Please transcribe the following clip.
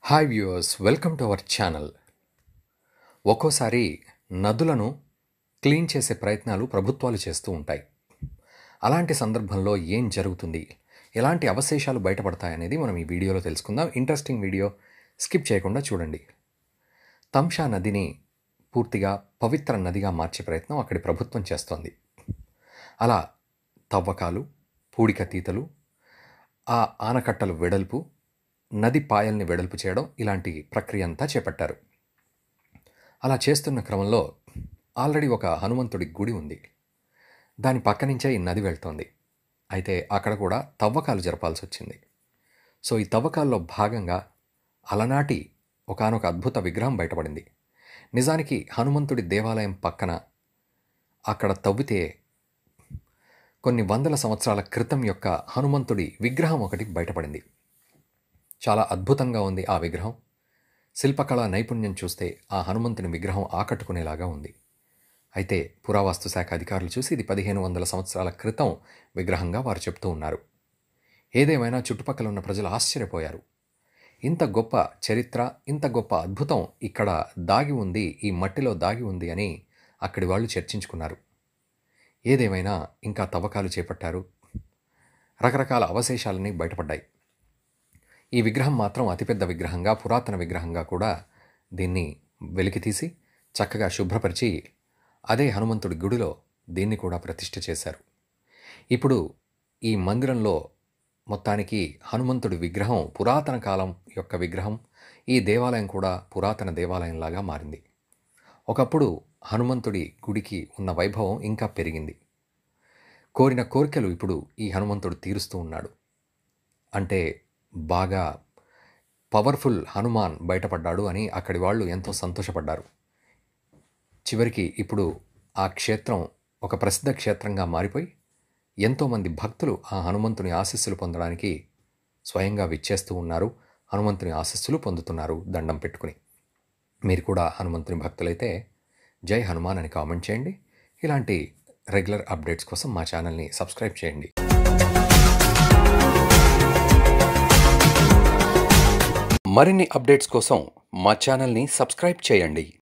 Hi viewers, welcome to our channel. ఒక్కోసారి నదులను clean చేసే ప్రయత్నాలు ప్రభుత్వాలు చేస్తూ ఉంటాయి. అలాంటి సందర్భంలో ఏం జరుగుతుంది, ఎలాంటి అవశేషాలు బయటపడతాయనేది మనం ఈ వీడియోలో తెలుసుకుందాం. ఇంట్రెస్టింగ్ వీడియో, స్కిప్ చేయకుండా చూడండి. తంషా నదిని పూర్తిగా పవిత్ర నదిగా మార్చే ప్రయత్నం అక్కడి ప్రభుత్వం చేస్తోంది. అలా తవ్వకాలు, పూడికతీతలు, ఆ ఆనకట్టలు వెడల్పు, నది పాయల్ని వెడల్పు చేయడం, ఇలాంటి ప్రక్రియ అంతా చేపట్టారు. అలా చేస్తున్న క్రమంలో ఆల్రెడీ ఒక హనుమంతుడి గుడి ఉంది. దాని పక్క నుంచే ఈ నది వెళ్తోంది. అయితే అక్కడ కూడా తవ్వకాలు జరపాల్సి వచ్చింది. సో ఈ తవ్వకాల్లో భాగంగా అలనాటి ఒకానొక అద్భుత విగ్రహం బయటపడింది. నిజానికి హనుమంతుడి దేవాలయం పక్కన అక్కడ తవ్వితే కొన్ని వందల సంవత్సరాల క్రితం యొక్క హనుమంతుడి విగ్రహం ఒకటి బయటపడింది. చాలా అద్భుతంగా ఉంది ఆ విగ్రహం. శిల్పకళా నైపుణ్యం చూస్తే ఆ హనుమంతుని విగ్రహం ఆకట్టుకునేలాగా ఉంది. అయితే పురావస్తు శాఖ అధికారులు చూసి ఇది 1500 సంవత్సరాల క్రితం విగ్రహంగా వారు చెప్తూ ఉన్నారు. ఏదేమైనా చుట్టుపక్కల ఉన్న ప్రజలు ఆశ్చర్యపోయారు. ఇంత గొప్ప చరిత్ర, ఇంత గొప్ప అద్భుతం ఇక్కడ దాగి ఉంది, ఈ మట్టిలో దాగి ఉంది అని అక్కడి వాళ్ళు చర్చించుకున్నారు. ఏదేమైనా ఇంకా తవ్వకాలు చేపట్టారు. రకరకాల అవశేషాలన్నీ బయటపడ్డాయి. ఈ విగ్రహం మాత్రం అతిపెద్ద విగ్రహంగా, పురాతన విగ్రహంగా కూడా దీన్ని వెలికితీసి చక్కగా శుభ్రపరిచి అదే హనుమంతుడి గుడిలో దీన్ని కూడా ప్రతిష్ఠ చేశారు. ఇప్పుడు ఈ మందిరంలో మొత్తానికి హనుమంతుడి విగ్రహం పురాతన కాలం యొక్క విగ్రహం, ఈ దేవాలయం కూడా పురాతన దేవాలయంలాగా మారింది. ఒకప్పుడు హనుమంతుడి గుడికి ఉన్న వైభవం ఇంకా పెరిగింది. కోరిన కోరికలు ఇప్పుడు ఈ హనుమంతుడు తీరుస్తూ ఉన్నాడు. అంటే బాగా పవర్ఫుల్ హనుమాన్ బయటపడ్డాడు అని అక్కడి వాళ్ళు ఎంతో సంతోషపడ్డారు. చివరికి ఇప్పుడు ఆ క్షేత్రం ఒక ప్రసిద్ధ క్షేత్రంగా మారిపోయి ఎంతోమంది భక్తులు ఆ హనుమంతుని ఆశీస్సులు పొందడానికి స్వయంగా విచ్చేస్తూ ఉన్నారు. హనుమంతుని ఆశీస్సులు పొందుతున్నారు దండం పెట్టుకుని. మీరు కూడా హనుమంతుని భక్తులైతే జై హనుమాన్ అని కామెంట్ చేయండి. ఇలాంటి రెగ్యులర్ అప్డేట్స్ కోసం మా ఛానల్ని సబ్స్క్రైబ్ చేయండి. మరిన్ని అప్డేట్స్ కోసం మా ఛానల్ని సబ్స్క్రైబ్ చేయండి.